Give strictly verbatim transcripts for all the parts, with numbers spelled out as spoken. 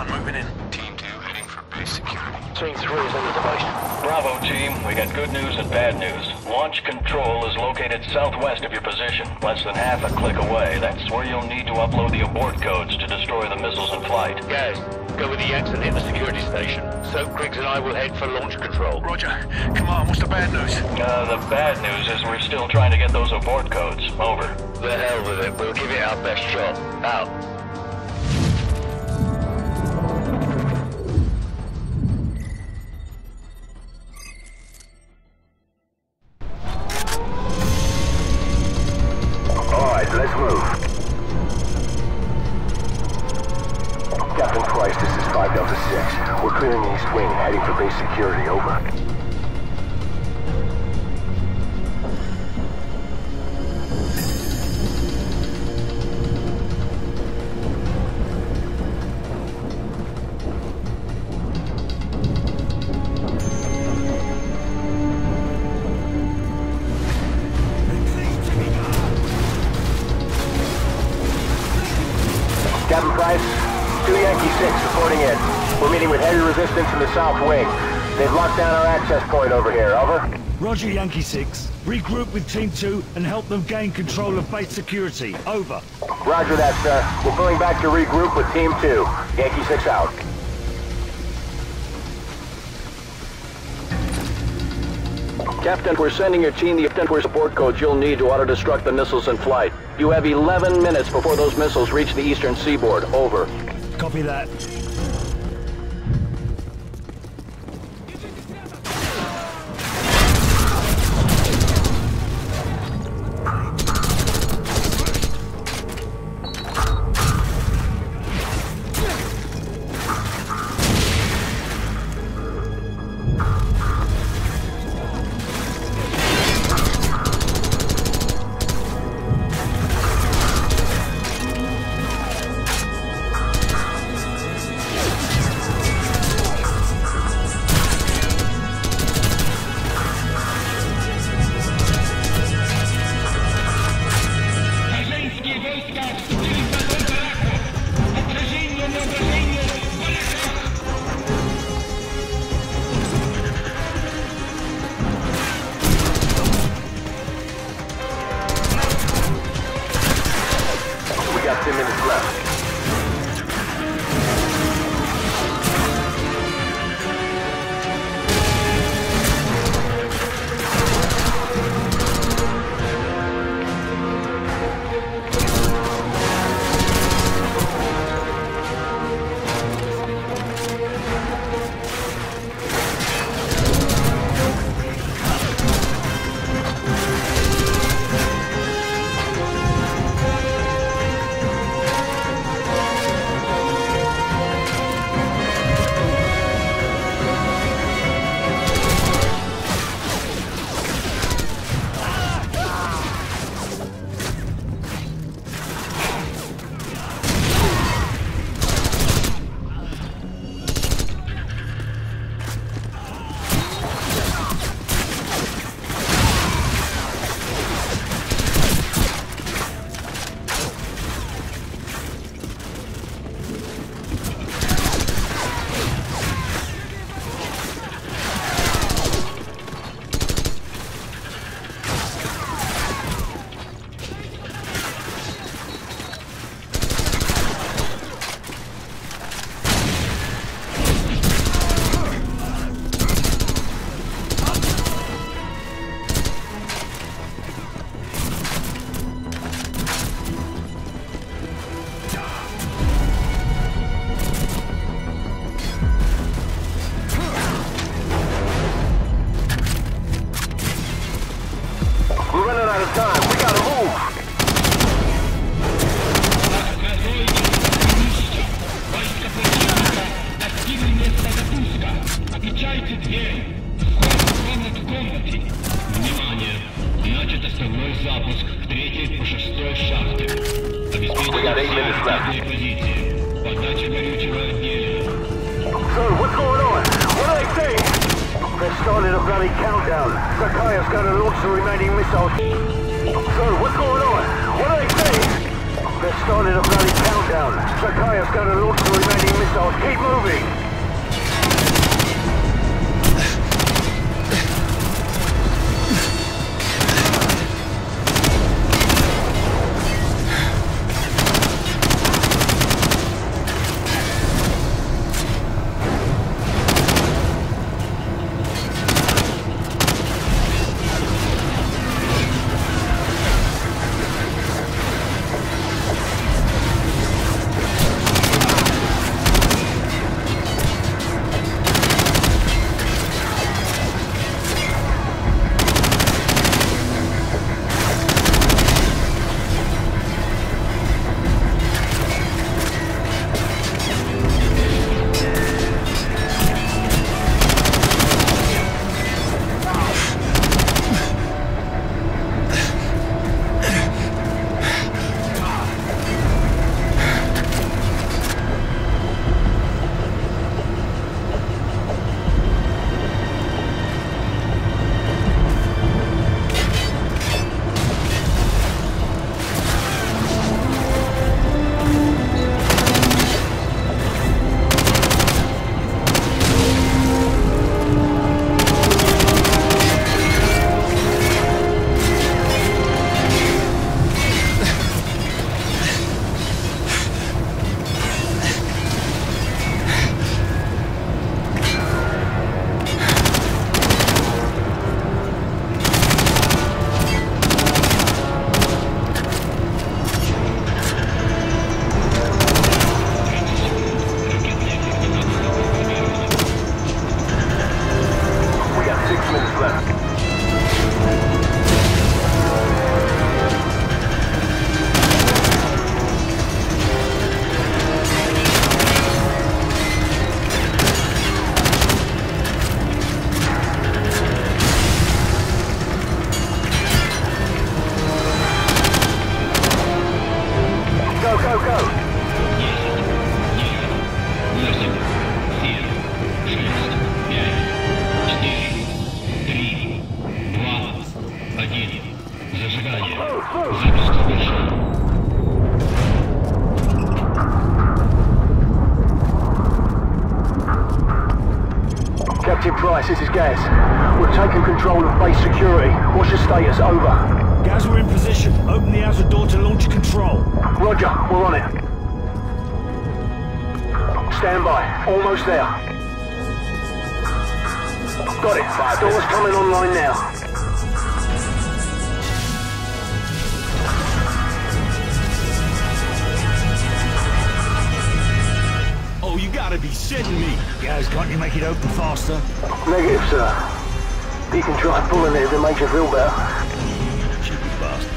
one moving in. Team two heading for base security. Team three is on the device. Bravo team, we got good news and bad news. Launch control is located southwest of your position, less than half a click away. That's where you'll need to upload the abort codes to destroy the missiles in flight. Guys, go with the Yanks and hit the security station. Soap Griggs and I will head for launch control. Roger. Come on, what's the bad news? Uh, the bad news is we're still trying to get those abort codes. Over. The hell with it. We'll give it our best shot. Out. Alright, let's move. Captain Price, this is five Delta six. We're clearing the east wing, heading for base security. Over. Captain Price, two Yankee six reporting in. We're meeting with heavy resistance in the south wing. They've locked down our access point over here. Over. Roger, Yankee six. Regroup with Team two and help them gain control of base security. Over. Roger that, sir. We're pulling back to regroup with Team two. Yankee six out. Captain, we're sending your team the temporary support codes you'll need to auto-destruct the missiles in flight. You have eleven minutes before those missiles reach the eastern seaboard. Over. Copy that. Got ten minutes left. Started a bloody countdown. Sakaya's going to launch the remaining missiles. Sir, what's going on? What are they saying? They've started a bloody countdown. down. Sakaya's got to launch the remaining missiles. Keep moving! Captain Price, this is Gaz. We've taken control of base security. What's your status? Over. Gaz, we're in position. Open the outer door to launch control. Roger, we're on it. Stand by. Almost there. Got it. Door's coming online now. Oh, you gotta be shitting me. Gaz, can't you make it open faster? Negative, sir. You can try pulling it if it makes you feel better. Cheeky bastard.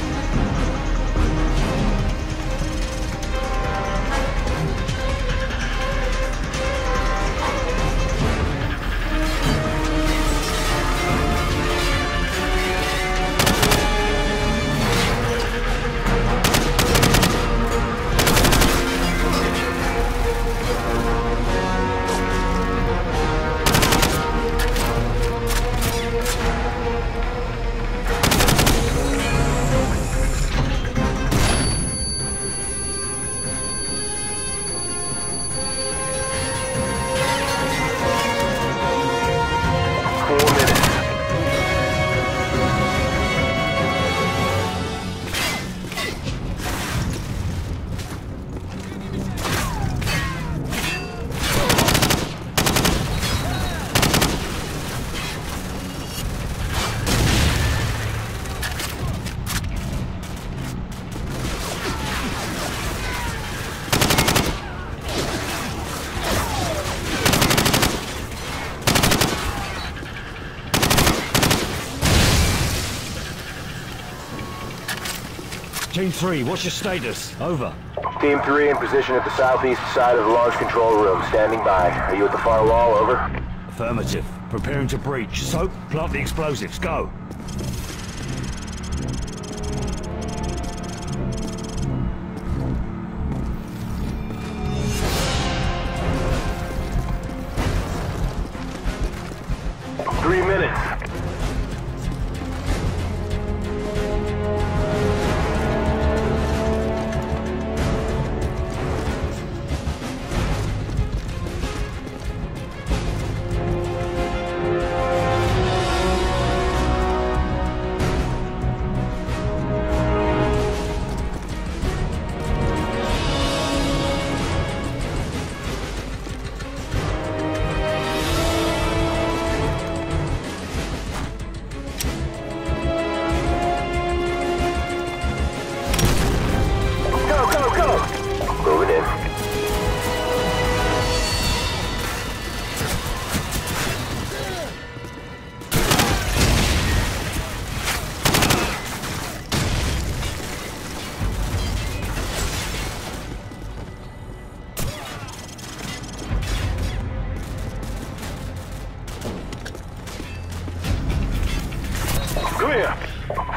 Team three, what's your status? Over. Team three in position at the southeast side of the large control room. Standing by. Are you at the far wall? Over. Affirmative. Preparing to breach. Soap, plant the explosives. Go. Three minutes.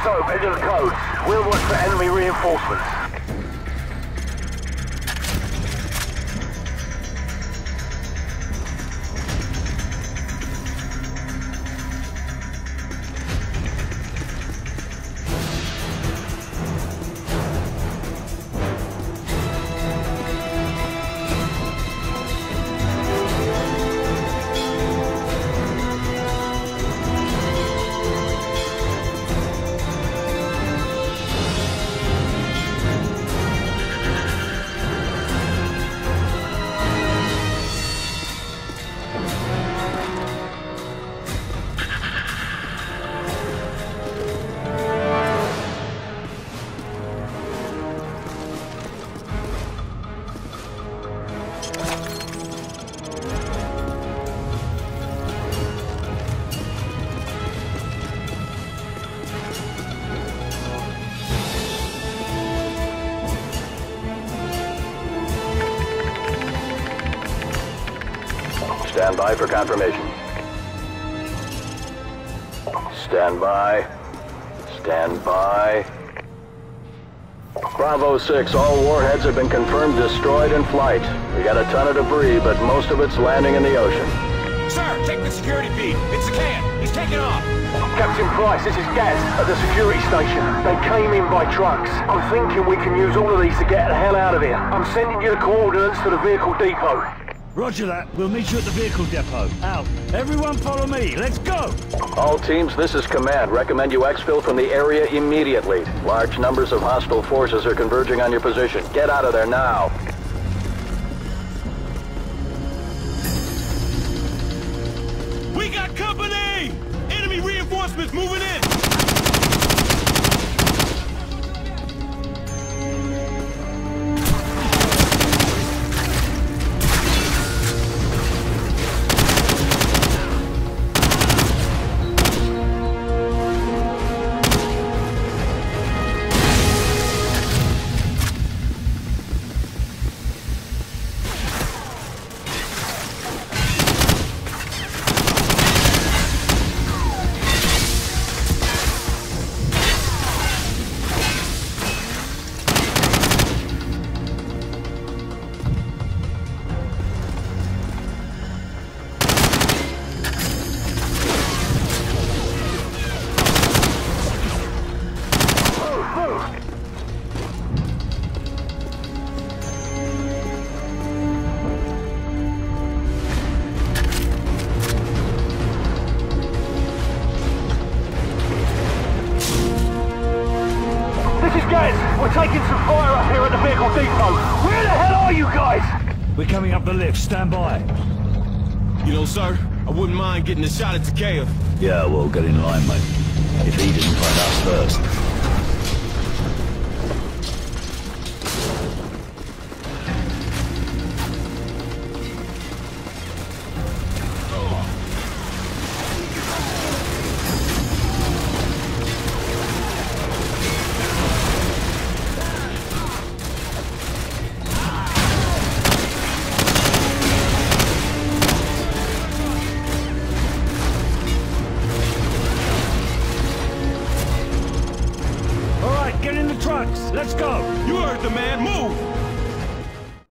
soap, enter the codes. We'll watch for enemy reinforcements. Stand by for confirmation. Stand by. Stand by. Bravo six, all warheads have been confirmed destroyed in flight. We got a ton of debris, but most of it's landing in the ocean. Sir, take the security feed. It's the can. He's taking off. Captain Price, this is Gaz at the security station. They came in by trucks. I'm thinking we can use all of these to get the hell out of here. I'm sending you the coordinates to the vehicle depot. Roger that. We'll meet you at the vehicle depot. Out. Everyone follow me. Let's go! All teams, this is command. Recommend you exfil from the area immediately. Large numbers of hostile forces are converging on your position. Get out of there now. We got company! Enemy reinforcements moving in! We're taking some fire up here at the vehicle depot. Where the hell are you guys? We're coming up the lift. Stand by. You know, sir, I wouldn't mind getting a shot at Takeo. Yeah, well, get in line, mate. If he didn't find us first. Let's go! You heard the man, move!